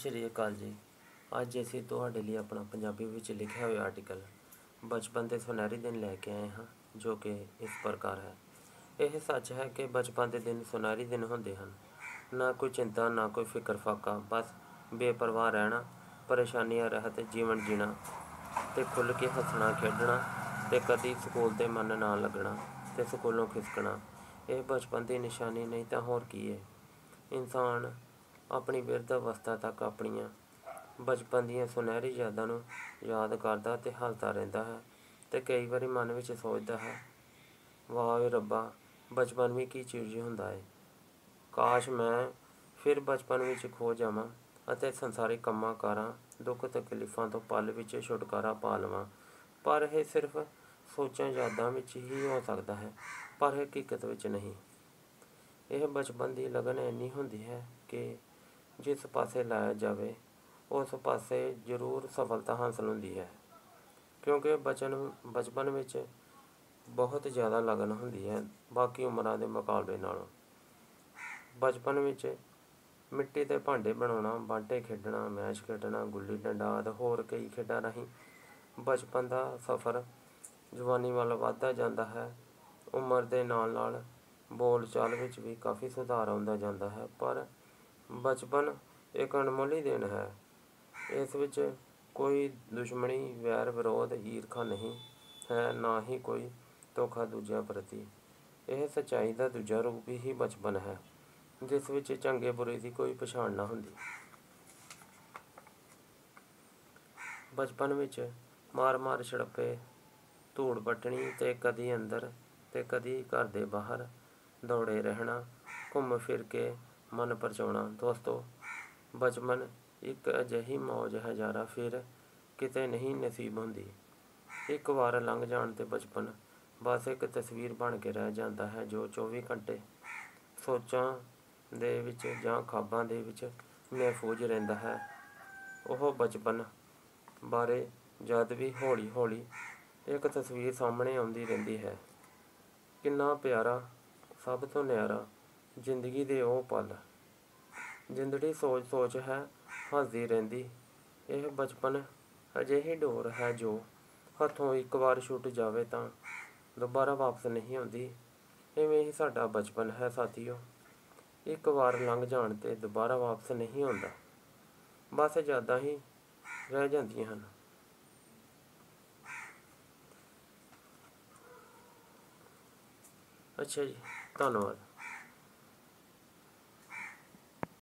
ਸ਼੍ਰੀ ਅਕਾਲ ਜੀ। ਅੱਜ ਅਸੀਂ ਤੁਹਾਡੇ ਲਈ ਆਪਣਾ ਪੰਜਾਬੀ ਵਿੱਚ ਲਿਖਿਆ ਹੋਇਆ ਆਰਟੀਕਲ ਬਚਪਨ ਦੇ ਸੁਨਹਿਰੀ ਦਿਨ ਲੈ ਕੇ ਆਏ ਹਾਂ, ਜੋ ਕਿ ਇਸ ਪ੍ਰਕਾਰ ਹੈ। ਇਹ ਸੱਚ ਹੈ ਕਿ ਬਚਪਨ ਦੇ ਦਿਨ ਸੁਨਹਿਰੀ ਦਿਨ ਹੁੰਦੇ ਹਨ। ਨਾ ਕੋਈ ਚਿੰਤਾ, ਨਾ ਕੋਈ ਫਿਕਰ ਫਾਕਾ, ਬਸ ਬੇਪਰਵਾਹ ਰਹਿਣਾ, ਪਰੇਸ਼ਾਨੀਆਂ ਰਹਿਤ ਜੀਵਨ ਜੀਣਾ ਅਤੇ ਖੁੱਲ੍ਹ ਕੇ ਹੱਸਣਾ ਖੇਡਣਾ ਅਤੇ ਕਦੀ ਸਕੂਲ 'ਤੇ ਮਨ ਨਾ ਲੱਗਣਾ ਅਤੇ ਸਕੂਲੋਂ ਖਿਸਕਣਾ। ਇਹ ਬਚਪਨ ਦੀ ਨਿਸ਼ਾਨੀ ਨਹੀਂ ਤਾਂ ਹੋਰ ਕੀ ਹੈ। ਇਨਸਾਨ ਆਪਣੀ ਬਿਰਧ ਅਵਸਥਾ ਤੱਕ ਆਪਣੀਆਂ ਬਚਪਨ ਦੀਆਂ ਸੁਨਹਿਰੀ ਯਾਦਾਂ ਨੂੰ ਯਾਦ ਕਰਦਾ ਅਤੇ ਹੱਸਦਾ ਰਹਿੰਦਾ ਹੈ ਅਤੇ ਕਈ ਵਾਰੀ ਮਨ ਵਿੱਚ ਸੋਚਦਾ ਹੈ, ਵਾਹ ਰੱਬਾ, ਬਚਪਨ ਵੀ ਕੀ ਚੀਜ਼ ਹੁੰਦਾ ਹੈ। ਕਾਸ਼ ਮੈਂ ਫਿਰ ਬਚਪਨ ਵਿੱਚ ਖੋ ਜਾਵਾਂ ਅਤੇ ਸੰਸਾਰਿਕ ਕੰਮਾਂ ਕਾਰਾਂ, ਦੁੱਖ ਤਕਲੀਫਾਂ ਤੋਂ ਪਲ ਵਿੱਚ ਛੁਟਕਾਰਾ ਪਾ ਲਵਾਂ। ਪਰ ਇਹ ਸਿਰਫ ਸੋਚਾਂ ਯਾਦਾਂ ਵਿੱਚ ਹੀ ਹੋ ਸਕਦਾ ਹੈ, ਪਰ ਹਕੀਕਤ ਵਿੱਚ ਨਹੀਂ। ਇਹ ਬਚਪਨ ਦੀ ਲਗਨ ਇੰਨੀ ਹੁੰਦੀ ਹੈ ਕਿ ਜਿਸ ਪਾਸੇ ਲਾਇਆ ਜਾਵੇ ਉਸ ਪਾਸੇ ਜ਼ਰੂਰ ਸਫਲਤਾ ਹਾਸਲ ਹੁੰਦੀ ਹੈ, ਕਿਉਂਕਿ ਬਚਪਨ ਵਿੱਚ ਬਹੁਤ ਜ਼ਿਆਦਾ ਲਗਨ ਹੁੰਦੀ ਹੈ ਬਾਕੀ ਉਮਰਾਂ ਦੇ ਮੁਕਾਬਲੇ ਨਾਲੋਂ। ਬਚਪਨ ਵਿੱਚ ਮਿੱਟੀ ਦੇ ਭਾਂਡੇ ਬਣਾਉਣਾ, ਬਾਂਟੇ ਖੇਡਣਾ, ਮੈਚ ਖੇਡਣਾ, ਗੁੱਲੀ ਡੰਡਾ ਅਤੇ ਹੋਰ ਕਈ ਖੇਡਾਂ ਰਾਹੀਂ ਬਚਪਨ ਦਾ ਸਫ਼ਰ ਜਵਾਨੀ ਵੱਲ ਵੱਧਦਾ ਜਾਂਦਾ ਹੈ। ਉਮਰ ਦੇ ਨਾਲ ਨਾਲ ਬੋਲ ਚਾਲ ਵਿੱਚ ਵੀ ਕਾਫੀ ਸੁਧਾਰ ਆਉਂਦਾ ਜਾਂਦਾ ਹੈ, ਪਰ ਬਚਪਨ ਇੱਕ ਅਣਮੁੱਲੀ ਦੇਣ ਹੈ। ਇਸ ਵਿੱਚ ਕੋਈ ਦੁਸ਼ਮਣੀ, ਵੈਰ ਵਿਰੋਧ, ਈਰਖਾ ਨਹੀਂ ਹੈ, ਨਾ ਹੀ ਕੋਈ ਧੋਖਾ ਦੂਜਿਆਂ ਪ੍ਰਤੀ। ਇਹ ਸੱਚਾਈ ਦਾ ਦੂਜਾ ਰੂਪ ਹੀ ਬਚਪਨ ਹੈ, ਜਿਸ ਵਿੱਚ ਚੰਗੇ ਬੁਰੇ ਦੀ ਕੋਈ ਪਛਾਣ ਨਾ ਹੁੰਦੀ। ਬਚਪਨ ਵਿੱਚ ਮਾਰ ਛੜੱਪੇ, ਧੂੜ ਪੱਟਣੀ ਅਤੇ ਕਦੀ ਅੰਦਰ ਅਤੇ ਕਦੀ ਘਰ ਦੇ ਬਾਹਰ ਦੌੜੇ ਰਹਿਣਾ, ਘੁੰਮ ਫਿਰ ਕੇ ਮਨ ਪਰਚਾਉਣਾ। ਦੋਸਤੋ, ਬਚਪਨ ਇੱਕ ਅਜਿਹੀ ਮੌਜ ਹੈ ਯਾਰਾ, ਫਿਰ ਕਿਤੇ ਨਹੀਂ ਨਸੀਬ ਹੁੰਦੀ। ਇੱਕ ਵਾਰ ਲੰਘ ਜਾਣ 'ਤੇ ਬਚਪਨ ਬਸ ਇੱਕ ਤਸਵੀਰ ਬਣ ਕੇ ਰਹਿ ਜਾਂਦਾ ਹੈ, ਜੋ 24 ਘੰਟੇ ਸੋਚਾਂ ਦੇ ਵਿੱਚ ਜਾਂ ਖ਼ਾਬਾਂ ਦੇ ਵਿੱਚ ਮਹਿਫੂਜ਼ ਰਹਿੰਦਾ ਹੈ। ਉਹ ਬਚਪਨ ਬਾਰੇ ਜਦ ਵੀ ਹੌਲੀ ਹੌਲੀ ਇੱਕ ਤਸਵੀਰ ਸਾਹਮਣੇ ਆਉਂਦੀ ਰਹਿੰਦੀ ਹੈ। ਕਿੰਨਾ ਪਿਆਰਾ, ਸਭ ਤੋਂ ਨਿਆਰਾ ਜ਼ਿੰਦਗੀ ਦੇ ਉਹ ਪਲ, ਜ਼ਿੰਦੜੀ ਸੋਚ ਹੈ ਹੱਸਦੀ ਰਹਿੰਦੀ। ਇਹ ਬਚਪਨ ਅਜਿਹੀ ਡੋਰ ਹੈ ਜੋ ਹੱਥੋਂ ਇੱਕ ਵਾਰ ਛੁੱਟ ਜਾਵੇ ਤਾਂ ਦੁਬਾਰਾ ਵਾਪਸ ਨਹੀਂ ਆਉਂਦੀ। ਇਵੇਂ ਹੀ ਸਾਡਾ ਬਚਪਨ ਹੈ ਸਾਥੀਓ, ਇੱਕ ਵਾਰ ਲੰਘ ਜਾਣ 'ਤੇ ਦੁਬਾਰਾ ਵਾਪਸ ਨਹੀਂ ਆਉਂਦਾ, ਬਸ ਯਾਦਾਂ ਹੀ ਰਹਿ ਜਾਂਦੀਆਂ ਹਨ। ਅੱਛਾ ਜੀ, ਧੰਨਵਾਦ।